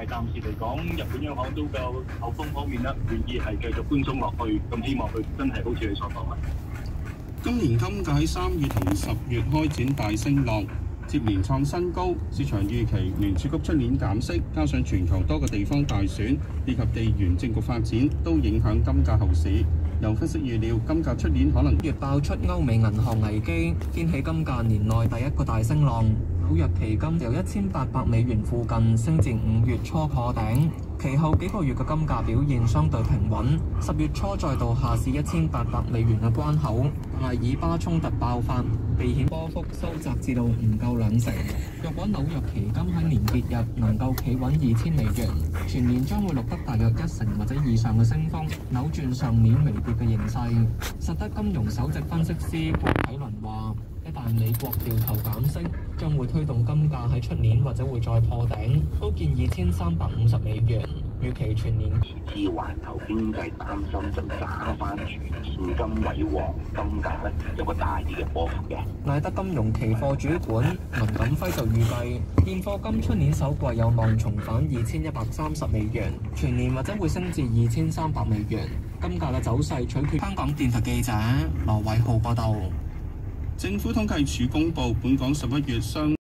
暫時嚟講，日本央行都夠口風方面啦，願意係繼續寬鬆落去，咁希望佢真係好似你所講啦。 今年金價喺3月同10月開展大升浪，接連創新高。市場預期聯儲局出年減息，加上全球多個地方大選以及地緣政局發展，都影響金價後市。有分析預料，金價出年可能月爆出歐美銀行危機，掀起金價年內第一個大升浪。紐約期金由$1800附近升至5月初破頂，其後幾個月嘅金價表現相對平穩。10月初再度下試$1800嘅關口，但係以巴衝突爆發，避險波幅收窄至到唔夠2成。若果紐約期金喺年結日能夠企穩$2000，全年將會錄得大約1成或者以上嘅升幅，扭轉上年微跌嘅形勢。實德金融首席分析師郭啟倫話：一旦美國掉頭減息，將會推動金價喺出年或者會再破頂，高見$2350。預期全年至環球經濟擔心就打翻住現金為王，金價咧有個大啲嘅波幅嘅。 艾德金融期貨主管文錦輝就預計，現貨金出年首季有望重返$2130，全年或者會升至$2300。金價嘅走勢取決。香港電台記者羅偉浩報道。 政府統計處公布，本港11月商